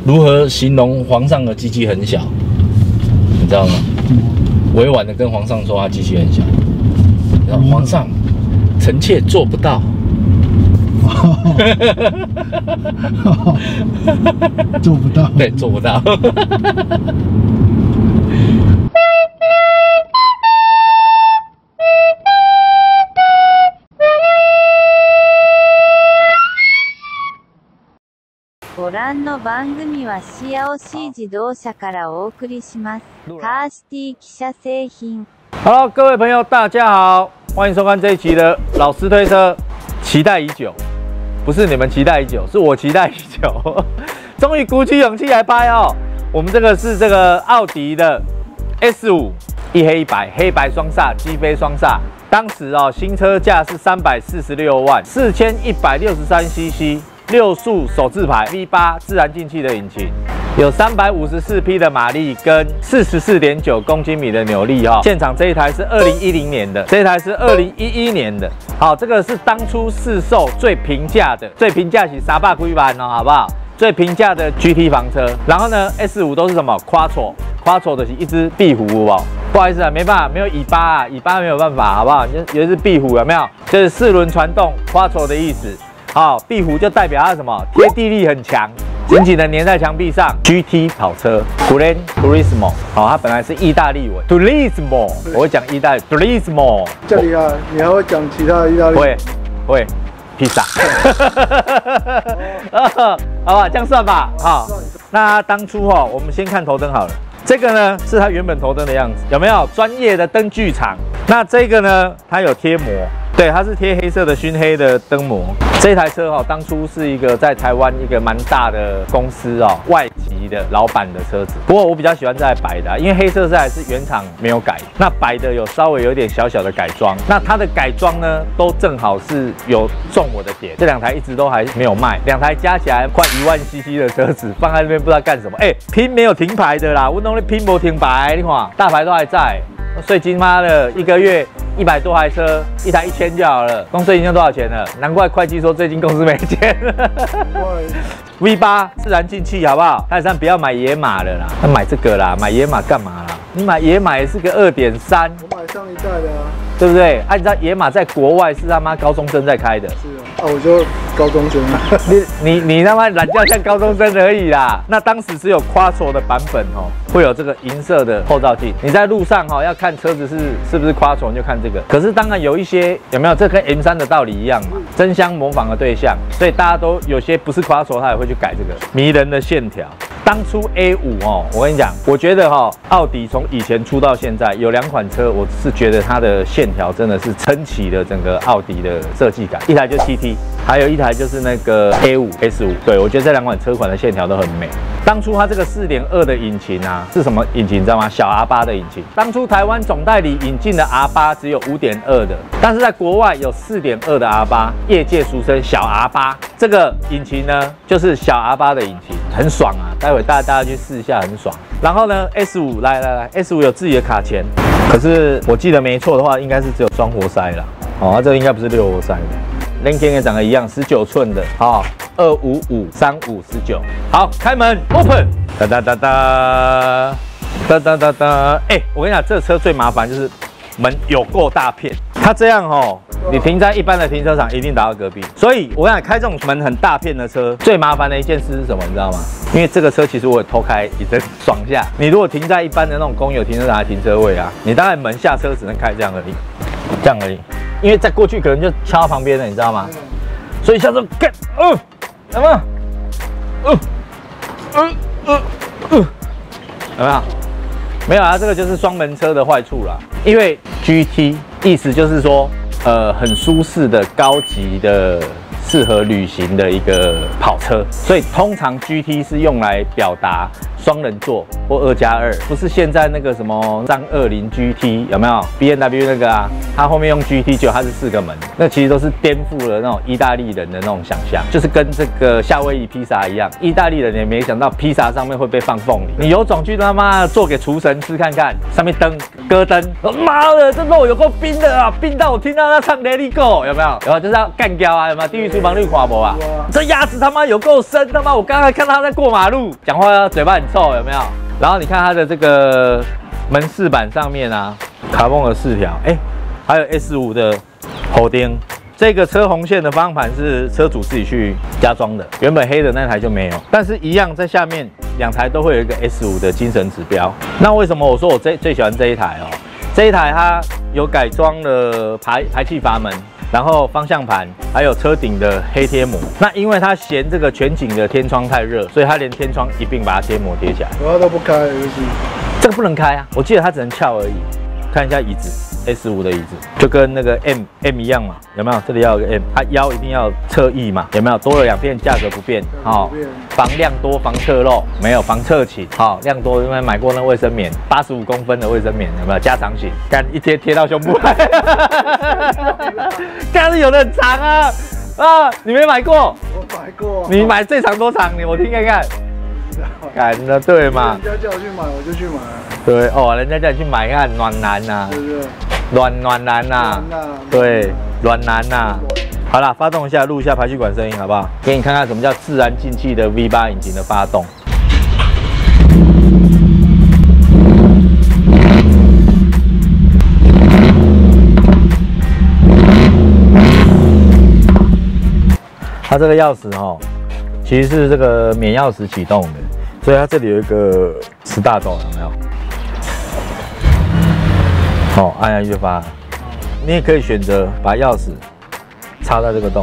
如何形容皇上的鸡鸡很小？你知道吗？委婉的跟皇上说他鸡鸡很小，然后皇上，臣妾做不到。 做不到， 对，做不到。 ご覧の番組はシアオシー自動車からお送りします。カーシティ汽车製品。 Hello， 各位朋友，大家好，欢迎收看这一期的老师推车，期待已久，不是你们期待已久，是我期待已久，终于鼓起勇气来拍哦。我们这个是这个奥迪的 S5， 一黑一白，黑白双煞，机飞双煞。当时哦，新车价是346万，4163cc。6速手自排 V8 自然进气的引擎，有354匹的马力跟44.9公斤米的扭力哈。现场这一台是2010年的，这一台是2011年的。好，这个是当初市售最平价的，最平价是300几万哦，好不好？最平价的 GT 房车。然后呢 ，S5 都是什么 Quattro 的是一只壁虎哦。不好意思啊，没办法，没有尾巴啊，尾巴没有办法，好不好？有一只壁虎有没有？就是4轮传动 Quattro 的意思。好，壁虎就代表它什么？贴地力很强，紧紧的粘在墙壁上。GT 跑车 Gran Turismo， 好，它本来是意大利文 Turismo， 我会讲意大利 Turismo。 这里啊，你还会讲其他的意大利？ 会，披萨。好吧，这样算吧。好，那当初我们先看头灯好了。这个呢是它原本头灯的样子，有没有？专业的灯具厂。那这个呢，它有贴膜。对，它是贴黑色的熏黑的灯膜。这台车当初是一个在台湾一个蛮大的公司外籍的老板的车子。不过我比较喜欢这台白的，因为黑色这台是原厂没有改，那白的有稍微有点小小的改装。那它的改装呢，都正好是有中我的点。这两台一直都还没有卖，两台加起来快1万 CC 的车子放在那边不知道干什么。拼没有停牌的啦，我弄的拼没停牌，你看大牌都还在。税金妈的1个月100多台车，一台1000就好了，光税金就多少钱了？难怪会计说最近公司没钱。V8 自然进气好不好？泰山不要买野马了啦，那买这个啦，买野马干嘛啦？你买野马也是个2.3， 我买上一代的啊， 对不对？你知道野马在国外是他妈高中生在开的， 是啊，我就高中生啊。 你他妈懒觉像高中生而已啦。那当时只有 Quattro 的版本会有这个银色的后照镜。你在路上要看车子是不是 Quattro， 你就看这个。可是当然有一些有没有，这跟 M3 的道理一样嘛，争相模仿的对象，所以大家都有些不是 Quattro， 他也会去改这个迷人的线条。当初 A5 我跟你讲，我觉得奥迪从以前出到现在有2款车，我是觉得它的线条真的是撑起了整个奥迪的设计感。一台就 TT， 还有一台就是那个 A5 S5。对，我觉得这2款车款的线条都很美。当初它这个 4.2 的引擎啊，是什么引擎你知道吗？小 R8 的引擎。当初台湾总代理引进的 R8 只有 5.2 的，但是在国外有 4.2 的 R8， 业界俗称小 R8。这个引擎呢，就是小 R8 的引擎，很爽啊！待会大家去试一下，很爽。然后呢 ，S5 来 ，S5 有自己的卡钳，可是我记得没错的话，应该是只有双活塞啦。它这个应该不是6活塞的。连肩也长得一样，19寸的，2553519。好，开门 ，open， 哒哒哒哒，哒哒哒哒。我跟你讲，这车最麻烦就是门有够大片，它这样你停在一般的停车场一定打到隔壁。所以我跟你讲，开这种门很大片的车，最麻烦的一件事是什么？你知道吗？因为这个车其实我也偷开一阵爽一下。你如果停在一般的那种公有停车场的停车位啊，你大概门下车只能开这样而已，这样而已。因为再过去可能就敲到旁边了，你知道吗？所以下车干，有没有？有没有？没有啊，这个就是双门车的坏处啦。因为 GT 意思就是说，很舒适的、高级的、适合旅行的一个跑车，所以通常 GT 是用来表达双人座或2+2，不是现在那个什么320 GT 有没有 ？BMW 那个啊，它后面用 GT 就它是4个门，那其实都是颠覆了那种意大利人的那种想象，就是跟这个夏威夷披萨一样，意大利人也没想到披萨上面会被放凤梨，你有种去他妈做给厨神吃看看，上面搁灯，妈的，这肉有够冰的啊，冰到我听到他唱 Let It Go 有没有？有就是要干掉啊，有没有？地狱厨房绿垮博啊，这鸭子他妈有够深，他妈我刚才看他在过马路，讲话嘴巴很臭有没有？然后你看它的这个门饰板上面啊，卡泵的饰条，还有 S5 的后钉。这个车红线的方向盘是车主自己去加装的，原本黑的那台就没有，但是一样在下面2台都会有一个 S5 的精神指标。那为什么我说我最喜欢这一台哦？这一台它有改装了排气阀门，然后方向盘，还有车顶的黑贴膜。那因为它嫌这个全景的天窗太热，所以它连天窗一并把它贴膜贴起来。 我都不开， 这个不能开啊，我记得它只能翘而已。看一下椅子。S5 的椅子就跟那个 M 一样嘛，有没有？这里要有个 M， 它腰一定要侧翼嘛，有没有？多了2片，价格不变，好，防量多，防侧漏，没有防侧倾，好，量多，因为买过那卫生棉，85公分的卫生棉，有没有？加长型，干一贴到胸部，干是有的很长啊，你没买过？ 我买过， 你买最长多长？我听看看。干的对嘛？ 人家叫我去买，我就去买。 对哦，人家叫你去买，看暖男呐， 对不对？ 暖男呐，对，暖男呐。好啦，发动一下，录一下排气管声音，好不好？给你看看什么叫自然进气的 V8 引擎的发动。它这个钥匙哦，其实是这个免钥匙启动的，所以它这里有一个10大洞，有没有？哦，按下去就发。你也可以选择把钥匙插在这个洞，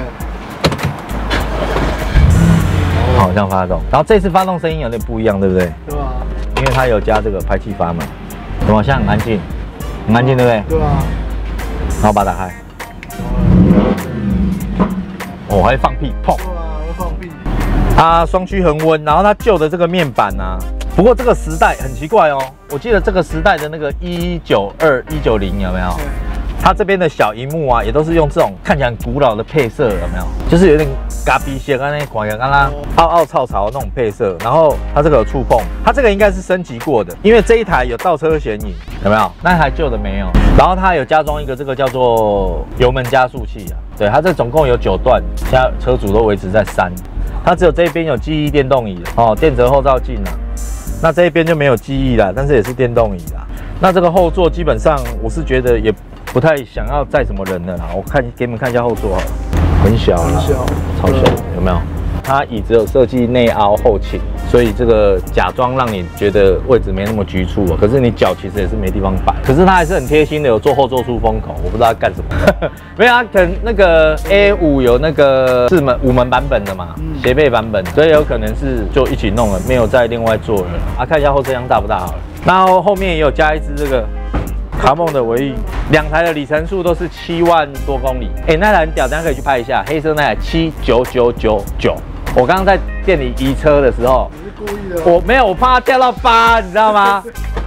好，这样发动。然后这次发动声音有点不一样，对不对？ 对吧？ 因为它有加这个排气阀门，怎么像很安静，很安静，对不对？ 对啊。 然后把它打开。哦，还会放屁，砰！ 会放屁。 它双区恒温，然后它旧的这个面板啊，不过这个时代很奇怪哦，我记得这个时代的那个192、190有没有？它这边的小萤幕啊，也都是用这种看起来很古老的配色，有没有？就是有点嘎逼些，刚才广刚刚凹槽槽那种配色。然后它这个有触碰，它这个应该是升级过的，因为这一台有倒车显影，有没有？那一台旧的没有。然后它有加装一个这个叫做油门加速器啊，对，它这总共有9段，现在车主都维持在3。它只有这边有记忆电动椅哦，电折后照镜啊。那这一边就没有记忆啦，但是也是电动椅啦。那这个后座基本上我是觉得也不太想要载什么人的啦。我给你们看一下后座好了，很小啦，超小，有没有？它椅子有设计内凹后倾，所以这个假装让你觉得位置没那么局促哦。可是你脚其实也是没地方摆。可是它还是很贴心的，有做后座出风口，我不知道它干什么。没有啊，可能那个 A5 有那个5门版本的嘛，斜背版本，所以有可能是就一起弄了，没有再另外做了。啊，看一下后车厢大不大好了。然后后面也有加一支这个卡梦的尾翼，2台的里程数都是7万多公里。那台很屌，大家可以去拍一下，黑色那台79999。我刚刚在店里移车的时候， 你是故意的？ 我没有，我怕它掉到8，你知道吗？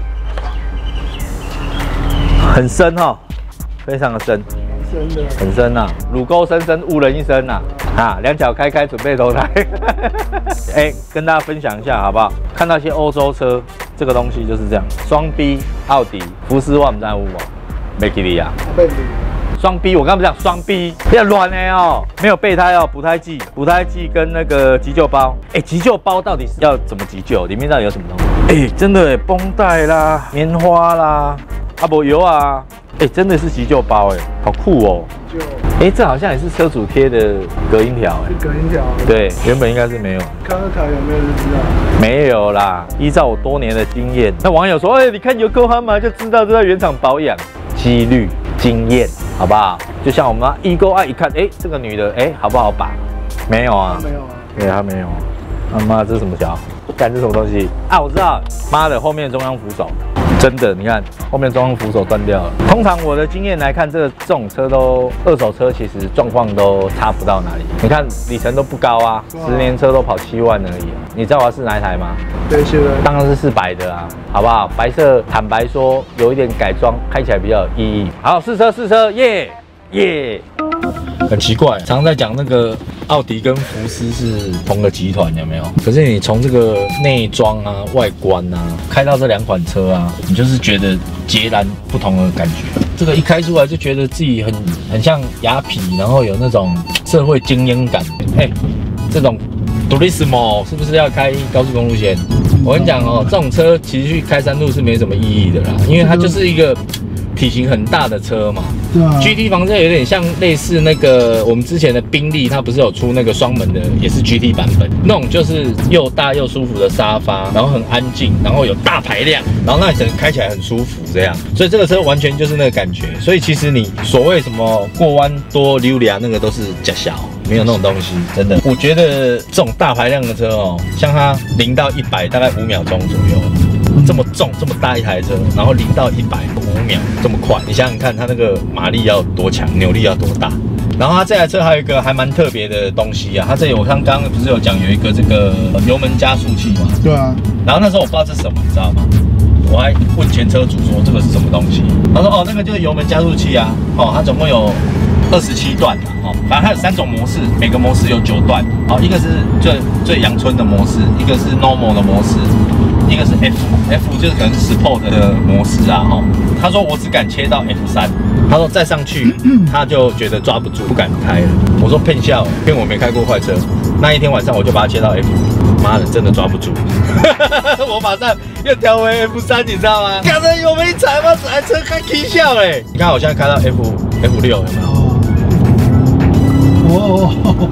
很深哈，非常的深，很深呐，乳沟深深，误人一生呐。2脚开开，准备投胎。跟大家分享一下好不好？看到一些欧洲车，这个东西就是这样，双 B 奥迪、福斯我们在乎哦，没给你啊。双 B， 我刚刚不是讲双 B， 比较软的哦，没有备胎哦，补胎剂跟那个急救包。急救包到底是要怎么急救？里面到底有什么东西？真的绷带啦、棉花啦、不油啊，真的是急救包好酷哦。这好像也是车主贴的隔音条是隔音条。对， 原本应该是没有。 看那台有没有就知道。 没有啦，依照我多年的经验，那网友说，你看油沟夯嘛，就知道这在原厂保养，几率。经验好不好？就像我们Ego爱一看，这个女的，好不好把？没有啊， 没有啊， 对，她没有。他妈，这是什么条？干这什么东西啊？我知道，妈的，后面中央扶手， 真的，你看后面中央扶手断掉了。通常我的经验来看，这种车都二手车，其实状况都差不到哪里。你看里程都不高啊，10年车都跑7万而已啊。你知道我要试哪一台吗？ 对，是的。 当然是试白的啊，好不好？白色坦白说有一点改装，开起来比较有意义。好，试车，耶耶。 很奇怪，常常在讲那个奥迪跟福斯是同个集团，有没有？可是你从这个内装啊、外观啊，开到这2款车啊，你就是觉得截然不同的感觉。这个一开出来就觉得自己很像雅痞，然后有那种社会精英感。这种 Turismo 是不是要开高速公路线？我跟你讲哦，这种车其实去开山路是没什么意义的啦，因为它就是一个体型很大的车嘛。 对啊 GT 房车有点像类似那个我们之前的宾利，它不是有出那个双门的，也是 GT 版本，那种就是又大又舒服的沙发，然后很安静，然后有大排量，然后那你整个开起来很舒服这样，所以这个车完全就是那个感觉。所以其实你所谓什么过弯多溜达那个都是假小，没有那种东西，真的。我觉得这种大排量的车哦，像它0到100大概5秒钟左右。这么重这么大一台车，然后0到100 5秒这么快，你想想看它那个马力要多强，扭力要多大。然后它这台车还有一个还蛮特别的东西啊，它这里我刚刚不是有讲有一个这个油门加速器嘛？ 对啊。 然后那时候我不知道这是什么，你知道吗？我还问前车主说这个是什么东西，他说哦那个就是油门加速器啊，哦它总共有27段啦，哦，反正它有3种模式，每个模式有9段，哦，一个是最阳春的模式，一个是 normal 的模式。一个是 F 就是可能是 Sport 的模式啊，哈。他说我只敢切到 F3，他说再上去他就觉得抓不住，不敢开了。我说骗笑，骗我没开过坏车。那一天晚上我就把它切到 F， 妈的真的抓不住，我马上又调回 F3，你知道吗？刚才油门一踩，把整台车开起笑嘞。你看我现在开到 F6有没有？ 哦。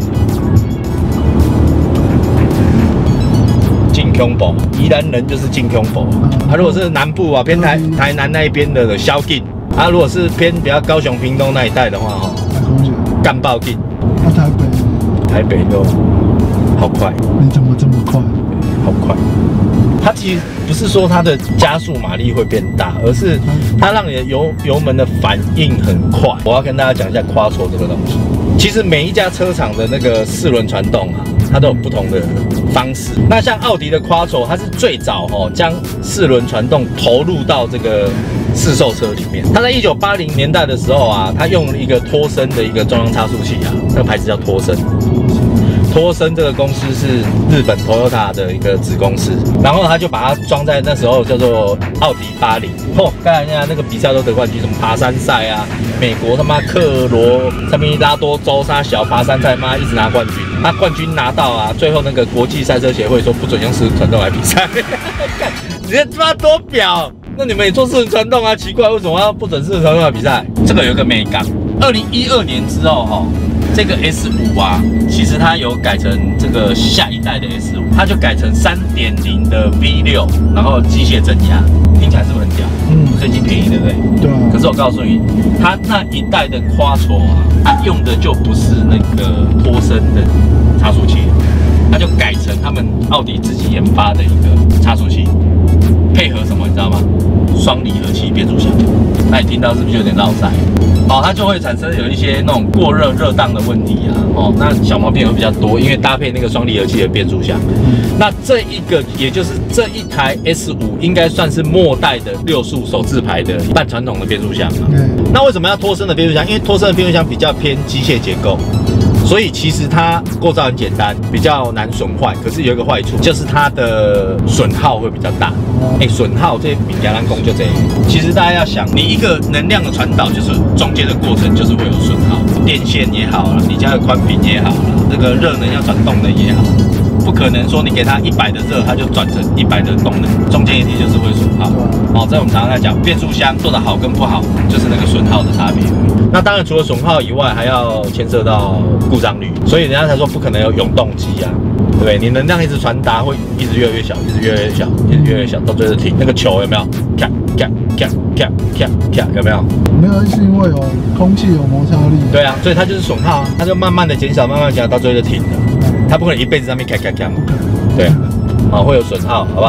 进空堡，宜兰人就是进空堡。啊，如果是南部啊，偏台南那一边的宵禁，啊，如果是偏比较高雄、屏东那一带的话，哈，干爆禁。 那台北就好快。 你怎么这么快？ 好快。它其实不是说它的加速马力会变大，而是它让你的油门的反应很快。我要跟大家讲一下Quattro这个东西。其实每一家车厂的那个4轮传动啊，它都有不同的方式。那像奥迪的Quattro，它是最早将4轮传动投入到这个市售车里面。它在1980年代的时候啊，它用了一个托森的一个中央差速器啊，那个牌子叫托森。托森这个公司是日本 Toyota 的一个子公司，然后他就把它装在那时候叫做奥迪80。刚才那个比赛都得冠军，什么爬山赛啊，美国他妈克罗上面拉多州啥小爬山赛，妈一直拿冠军。他冠军拿到啊，最后那个国际赛车协会说不准用4轮传动来比赛。你这他妈多表！那你们也做4轮传动啊？奇怪，为什么要不准4轮传动来比赛？这个有个美感。2012年之后这个 S5啊，其实它有改成这个下一代的 S5，它就改成3.0的 V6， 然后机械增压，听起来是不是很屌？最近便宜，对不对？ 对啊。 可是我告诉你，它那一代的Quattro啊，它用的就不是那个托森的差速器，它就改成他们奥迪自己研发的一个差速器，配合什么你知道吗？双离合器变速箱。那你听到是不是有点绕塞？它就会产生有一些那种过热、热档的问题啊。那小毛病会比较多，因为搭配那个双离合器的变速箱。那这一个也就是这一台 S5 应该算是末代的6速手自排的半传统的变速箱。那为什么要托森的变速箱？因为托森的变速箱比较偏机械结构。所以其实它构造很简单，比较难损坏。可是有一个坏处，就是它的损耗会比较大。损耗这比亚兰工就这样。其实大家要想，你一个能量的传导，就是中间的过程就是会有损耗，电线也好啦，你家的宽频也好啦，这个热能要转动能也好，不可能说你给它100的热，它就转成100的动能，中间一定就是会损耗。这我们常常在讲，变速箱做得好跟不好，就是那个损耗的差别。那当然除了损耗以外，还要牵涉到故障率，所以人家才说不可能有永动机啊，对不对？你能量一直传达，会一直越来越小，一直越来越小，一直越来越小，到最后停。那个球有没有？咔咔咔咔咔咔，有没有？ 没有，是因为有空气有摩擦力。 对啊，所以它就是损耗啊，它就慢慢的减少，慢慢减少，到最后就停了。它不可能一辈子上面咔咔咔嘛。对，会有损耗，好不好？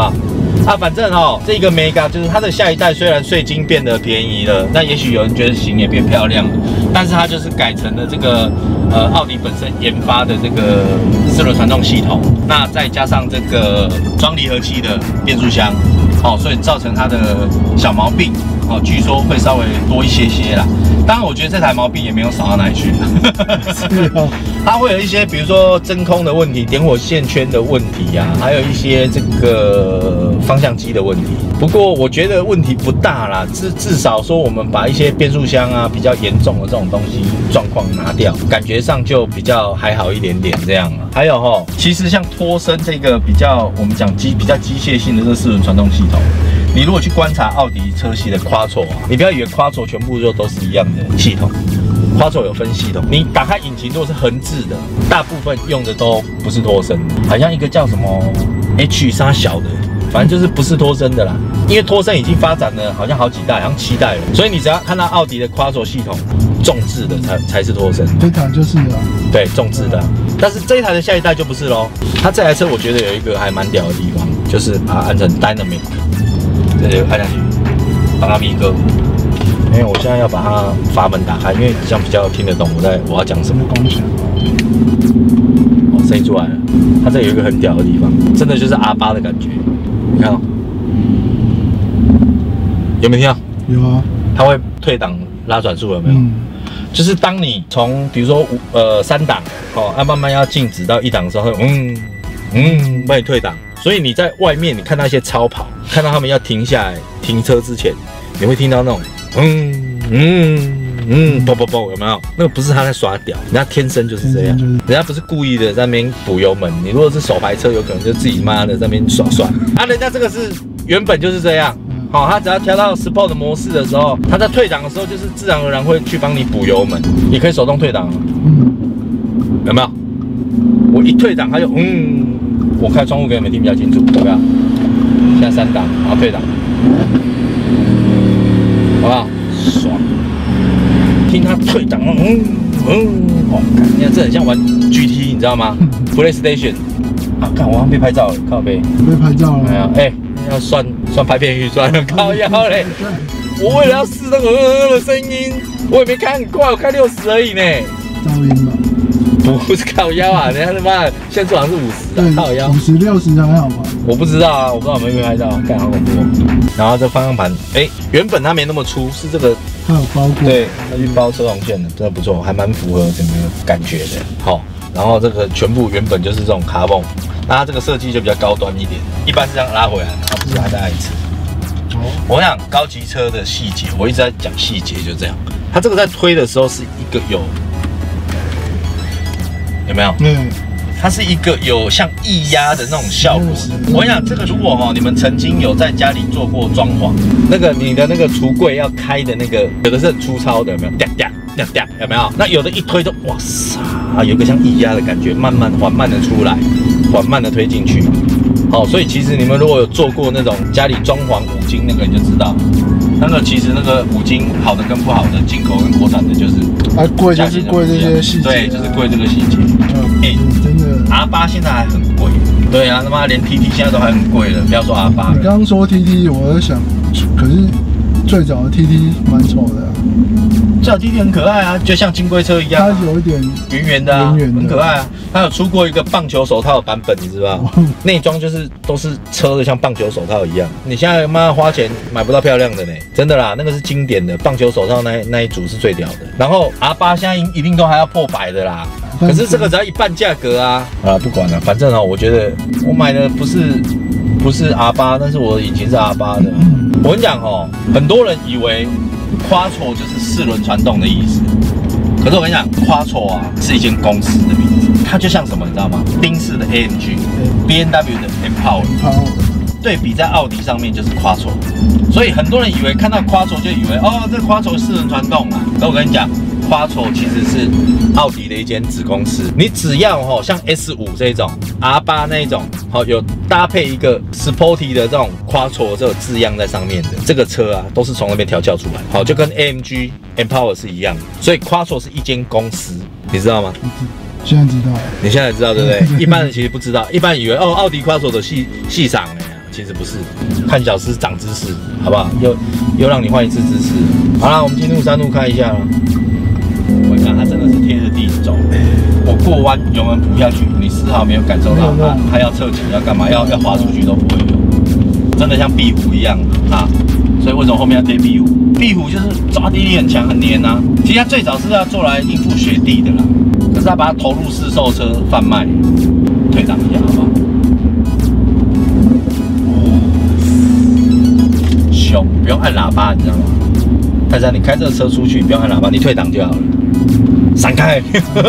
啊，反正这个 Mega 就是它的下一代，虽然税金变得便宜了，那也许有人觉得型也变漂亮了，但是它就是改成了这个奥迪本身研发的这个4轮传动系统，那再加上这个双离合器的变速箱，所以造成它的小毛病，据说会稍微多一些啦。当然，我觉得这台毛病也没有少到哪里去。它会有一些，比如说真空的问题、点火线圈的问题啊，还有一些这个方向机的问题。不过我觉得问题不大啦，至少说我们把一些变速箱啊比较严重的这种东西状况拿掉，感觉上就比较还好一点点这样啊。还有其实像脱身这个比较我们讲比较机械性的这4轮传动系统。你如果去观察奥迪车系的 Quattro 啊，你不要以为 Quattro 全部都是一样的系统 ，Quattro 有分系统。你打开引擎如果是横置的，大部分用的都不是脱身的，好像一个叫什么 H 啥小的，反正就是不是脱身的啦。因为脱身已经发展了好像好几代，好像7代了，所以你只要看到奥迪的 Quattro 系统重置的才是脱身。 这台就是啊， 对，重置的。但是这一台的下一代就不是咯。它这台车我觉得有一个还蛮屌的地方，就是把它按成 Dynamic。对，按下去，帮它咪歌。因为我现在要把它阀门打开，因为这样比较听得懂我要讲什么。声音出来了，它这有一个很屌的地方，真的就是 R8 的感觉。你看有没有听到？ 有啊。 它会退档拉转速，有没有？就是当你从比如说3档慢慢要静止到1档的时候，帮你退档。所以你在外面，你看到一些超跑，看到他们要停下来停车之前，你会听到那种啵，有没有？那个不是他在耍屌，人家天生就是这样，人家不是故意的在那边补油门。你如果是手排车，有可能就自己妈的在那边耍啊。人家这个是原本就是这样，他只要调到 Sport 的模式的时候，他在退档的时候，就是自然而然会去帮你补油门，你可以手动退档，有没有？我一退档，他就我开窗户给你们听比较清楚，有没有？现在3档，然后退档，好不好？爽！听他退档，你看这很像玩 GT， 你知道吗 ？PlayStation 啊，看我好像被拍照了，靠背。 被拍照了。 要算拍片预算了，靠腰嘞！我为了要试那个的声音，我也没开很快，我开60而已呢。 噪音吧。 不是靠腰啊，人家他妈的限速好像是50啊，靠腰。 50、60还好吧？ 我不知道啊，我不知道有没有拍到，干好恐怖。然后这方向盘，原本它没那么粗，是这个它有包过， 对，它去包车红线的，真的不错，还蛮符合整个感觉的。好，然后这个全部原本就是这种卡泵，那它这个设计就比较高端一点，一般是这样拉回来，然后不是还再来一次。我想高级车的细节，我一直在讲细节，就这样。它这个在推的时候是一个有没有？它是一个有像液压的那种效果。我想这个如果你们曾经有在家里做过装潢，那个你的那个橱柜要开的那个，有的是很粗糙的，有没有？有没有？那有的一推就哇塞，有一个像液压的感觉，缓慢的出来，缓慢的推进去。好，所以其实你们如果有做过那种家里装潢五金那个，你就知道，那个其实那个五金好的跟不好的，进口跟国产的就是贵就是贵这些细节， 对，就是贵这个细节。 真的 R8 现在还很贵，对啊，他妈连 TT 现在都还很贵了，不要说 R8。 你刚刚说 TT， 我在想，可是最早的 TT 蛮丑的啊。 最早 TT 很可爱啊，就像金龟车一样， 它有一点圆圆的啊，很可爱啊。它有出过一个棒球手套的版本，你知道吗？内装就是都是车的，像棒球手套一样。你现在妈花钱买不到漂亮的呢，真的啦，那个是经典的棒球手套那一组是最屌的。然后 R8 现在一定都还要破100的啦。可是这个只要一半价格啊！不管了，反正我觉得我买的不是 R8， 但是我的引擎是 R8 的。我跟你讲很多人以为 Quattro 就是4轮传动的意思，可是我跟你讲 ，Quattro 是一间公司的名字，它就像什么你知道吗？宾士的 AMG、BMW 的 M-Power， 对比在奥迪上面就是 Quattro， 所以很多人以为看到 Quattro 就以为这 Quattro 4轮传动啊，可我跟你讲。Quattro 其实是奥迪的一间子公司，你只要像 S5 这种 R8 那一种有搭配一个 Sporty 的这种 Quattro 这种字样在上面的这个车啊，都是从那边调教出来，就跟 AMG M-Power 是一样的，所以 Quattro 是一间公司，你知道吗？ 现在知道了， 你现在知道对不对？一般人其实不知道，一般以为奥迪 Quattro 的细赏其实不是，看小师长知识，好不好？又让你换一次姿势。好了，我们进入山路看一下了。我看它真的是贴着地走，我过弯油门扑下去，你丝毫没有感受到它要侧倾要干嘛，要滑出去都不会有，真的像壁虎一样啊！所以为什么后面要贴壁虎？壁虎就是抓地力很强，很黏啊。其实它最早是要做来应付雪地的啦，可是它把它投入市售车贩卖，退档一下好不好？凶，不用按喇叭，你知道吗？泰山，你开这个车出去，你不用按喇叭，你退档就好了。闪开，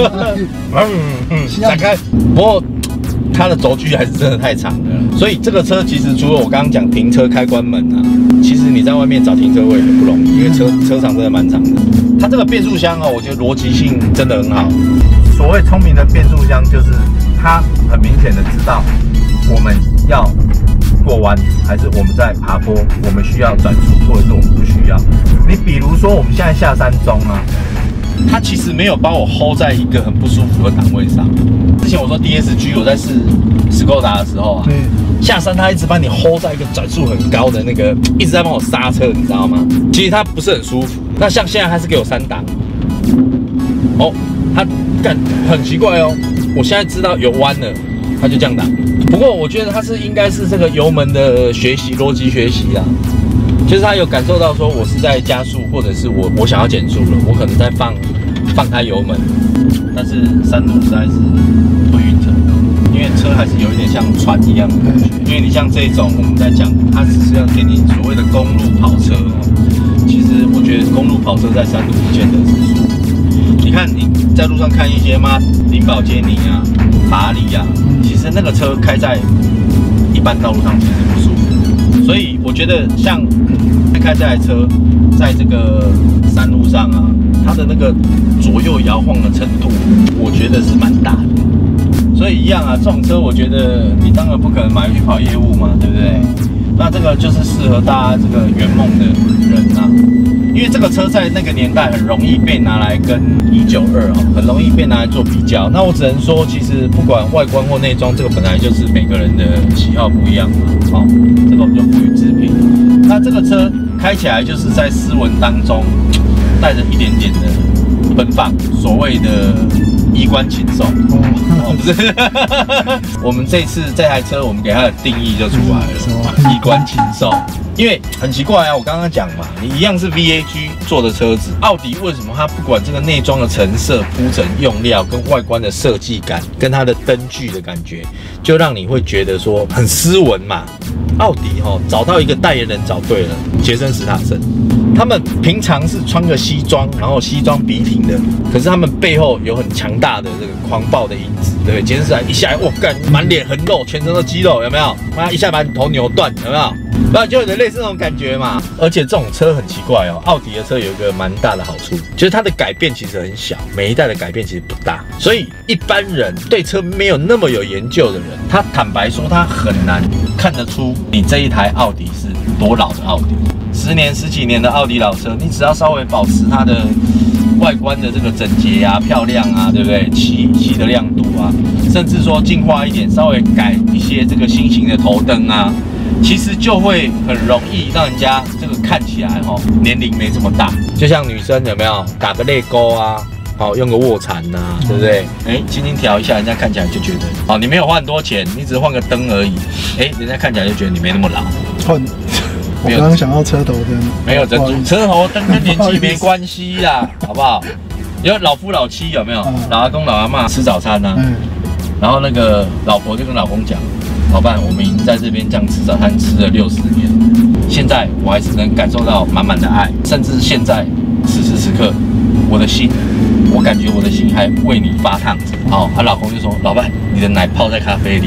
闪开。不过它的轴距还是真的太长了，所以这个车其实除了我刚刚讲停车开关门啊，其实你在外面找停车位也不容易，因为车长真的蛮长的。它这个变速箱哦，我觉得逻辑性真的很好。所谓聪明的变速箱，就是它很明显的知道我们要过弯，还是我们在爬坡，我们需要转速，或者是我们不需要。你比如说我们现在下山中啊，它其实没有把我 hold 在一个很不舒服的档位上。之前我说 DSG 我在试Skoda的时候啊，下山它一直把你 hold 在一个转速很高的那个，一直在帮我刹车，你知道吗？其实它不是很舒服。那像现在它是给我3档，哦，它干很奇怪哦。我现在知道有弯了，它就降档。不过我觉得它是应该是这个油门的学习逻辑学习啊。就是他有感受到说我是在加速，或者是我想要减速了，我可能在放开油门，但是山路实在是会晕车，因为车还是有一点像船一样的感觉。因为你像这种我们在讲，它只是要给你所谓的公路跑车哦，其实我觉得公路跑车在山路不见得是舒服。你看你在路上看一些林宝坚尼啊、法拉利啊，其实那个车开在一般道路上其实不舒服，所以我觉得像开这台车，在这个山路上啊，它的那个左右摇晃的程度，我觉得是蛮大的。所以一样啊，这种车我觉得你当然不可能买回去跑业务嘛，对不对？那这个就是适合大家这个圆梦的人啊，因为这个车在那个年代很容易被拿来跟192哦，很容易被拿来做比较。那我只能说，其实不管外观或内装，这个本来就是每个人的喜好不一样嘛。好，这个我们就不予置评。那这个车开起来就是在斯文当中带着一点点的奔放，所谓的衣冠禽兽。哦，不是，我们这次这台车我们给它的定义就出来了，衣冠禽兽。因为很奇怪啊，我刚刚讲嘛，你一样是 VAG 做的车子，奥迪为什么它不管这个内装的成色、铺陈用料跟外观的设计感，跟它的灯具的感觉，就让你会觉得说很斯文嘛。奥迪找到一个代言人找对了，杰森·史塔森。他们平常是穿个西装，然后西装笔挺的，可是他们背后有很强大的这个狂暴的影子，对不对？杰森·史塔森一下来，哇，干，满脸横肉，全身都肌肉，有没有？妈，一下把你头扭断，有没有？那就有点类似那种感觉嘛。而且这种车很奇怪哦，奥迪的车有一个蛮大的好处，就是它的改变其实很小，每一代的改变其实不大，所以一般人对车没有那么有研究的人，他坦白说他很难看得出你这一台奥迪是多老的奥迪。10年、10几年的奥迪老车，你只要稍微保持它的外观的这个整洁啊、漂亮啊，对不对？漆的亮度啊，甚至说进化一点，稍微改一些这个新型的头灯啊，其实就会很容易让人家这个看起来年龄没这么大。就像女生有没有打个泪沟啊？用个卧蚕呐，对不对？轻轻调一下，人家看起来就觉得，你没有花很多钱，你只是换个灯而已，人家看起来就觉得你没那么老。 我刚刚想要车头灯， 没有珍珠，车头灯跟年纪没关系啦，好不好？有老夫老妻有没有？老阿公老阿嬷吃早餐啊，然后那个老婆就跟老公讲，老伴，我们已经在这边这样吃早餐吃了60年，现在我还是能感受到满满的爱，甚至现在此时此刻，我的心，我感觉我的心还为你发烫着。老公就说，老伴，你的奶泡在咖啡里，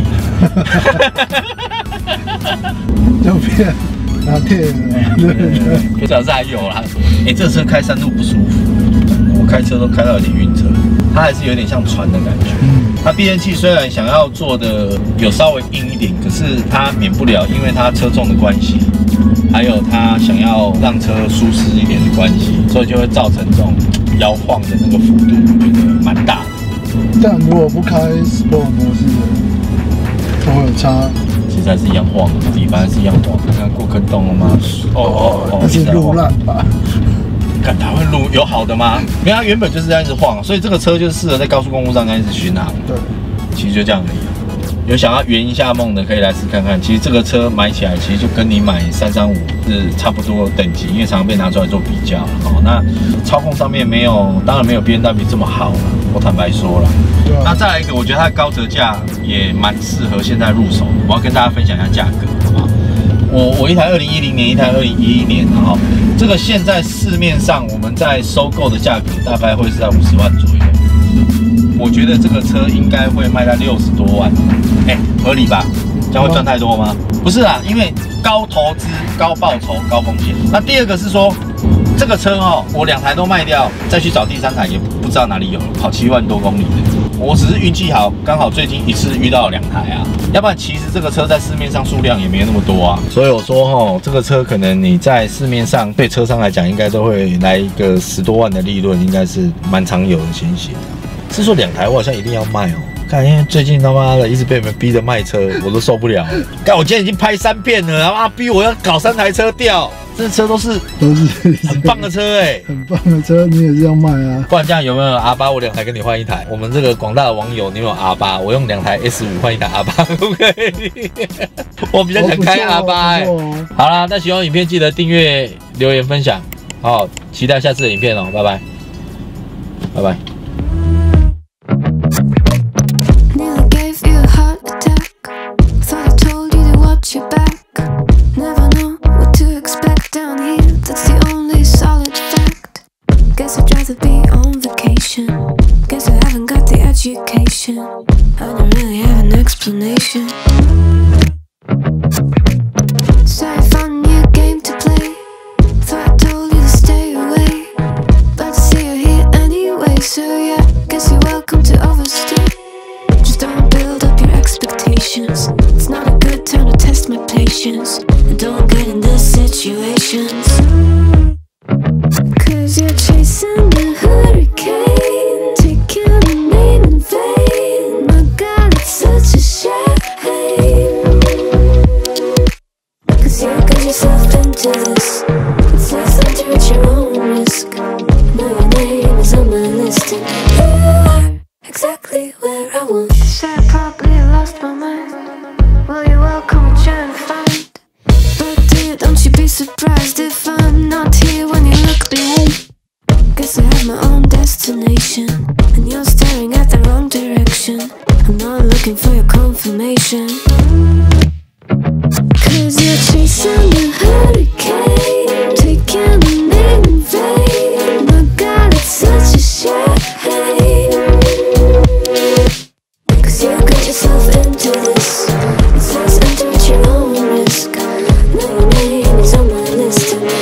就变。拿铁了， 对，至少是还有啦。这车开山路不舒服，我开车都开到有点晕车，它还是有点像船的感觉。它避震器虽然想要做的有稍微硬一点，可是它免不了，因为它车重的关系，还有它想要让车舒适一点的关系，所以就会造成这种摇晃的那个幅度，我觉得蛮大的。 但如果不开 Sport 模式的，都会有差。其实实还是一样晃，底盘还是一样晃。看过坑洞了吗？ 那是路烂吧？ 看台湾路有好的吗？没有，它原本就是这样一直晃，所以这个车就适合在高速公路上这样一直巡航。 对， 其实就这样而已。有想要圆一下梦的，可以来试看看。其实这个车买起来，其实就跟你买335是差不多等级，因为常常被拿出来做比较。哦，那操控上面没有，当然没有 BMW 这么好了。我坦白说了。那再来一个，我觉得它的高折价也蛮适合现在入手。我要跟大家分享一下价格，好不好？我一台2010年，一台2011年，然后这个现在市面上我们在收购的价格大概会是在50万左右。我觉得这个车应该会卖到60多万，合理吧？这样会赚太多吗？不是啦，因为高投资、高报酬、高风险。那第二个是说，这个车我2台都卖掉，再去找第3台也不知道哪里有了，跑7万多公里的。我只是运气好，刚好最近一次遇到2台啊，要不然其实这个车在市面上数量也没有那么多啊。所以我说这个车可能你在市面上对车商来讲，应该都会来一个10多万的利润，应该是蛮常有的情形。是说2台我好像一定要卖哦，看因为最近他妈的一直被你们逼着卖车，我都受不了了。看我今天已经拍3片了，他妈逼我要搞3台车掉，这车都是很棒的车很棒的车，你也是要卖啊？ 不然这样有没有 R8？ 我2台跟你换1台。我们这个广大的网友，你有没有 R8？ 我用2台 S5换1台 R8， 可不可以？我比较想开 R8 好啦，那喜欢影片记得订阅、留言、分享，好，期待下次的影片哦，拜拜，拜拜。 Education. I don't really have an explanation. So I found a new game to play. Thought I told you to stay away, but I see you're here anyway. So yeah, guess you're welcome to overstay. Just don't build up your expectations. It's not a good time to test my patience. And don't get in these situations, 'cause you're chasing the hurricane, taking a name in vain. My God, it's such a shame, 'cause you got yourself into this. It's nice not to at your own risk. Know your name is on my list, and you are exactly where I want. Said I probably lost my mind. Well, you're welcome to try and find. But dear, don't you be surprised if I'm not here when you look behind. Guess I have my own destination, and you're staring at the wrong direction. I'm not looking for your confirmation, 'cause you're chasing the hurricane, taking a name in vain. My God, it's such a shame, 'cause you got yourself into this. It says enter at your own risk. Know your name is on my list, and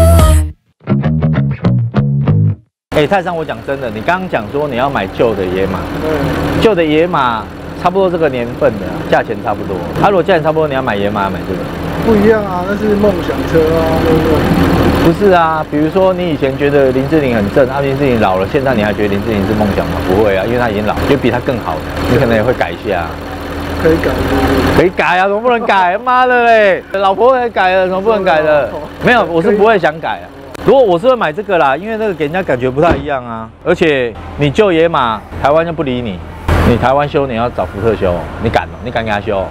you are. 泰山，我讲真的，你刚刚讲说你要买旧的野马，旧的野马差不多这个年份的，价钱差不多。如果价钱差不多，你要买野马，买这个不一样啊，那是梦想车啊，对不对？ 不是啊，比如说你以前觉得林志玲很正，林志玲老了，现在你还觉得林志玲是梦想吗？不会啊，因为她已经老，有比她更好的，你可能也会改一下。 可以改， 可以改啊，怎么不能改？妈的嘞，老婆也改了，怎么不能改的？没有，我是不会想改啊。如果我是会买这个啦，因为那个给人家感觉不太一样啊。而且你旧野马，台湾就不理你，你台湾修你要找福特修，你敢哦？你敢给他修？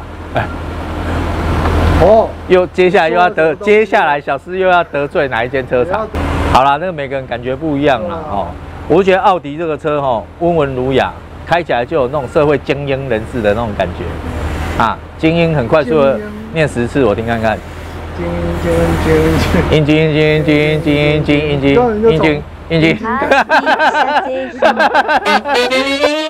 接下来接下来小施又要得罪哪一间车厂？好啦，那个每个人感觉不一样啦哦。我觉得奥迪这个车温文儒雅，开起来就有那种社会精英人士的那种感觉啊。精英很快速的念10次，我听看看。英精。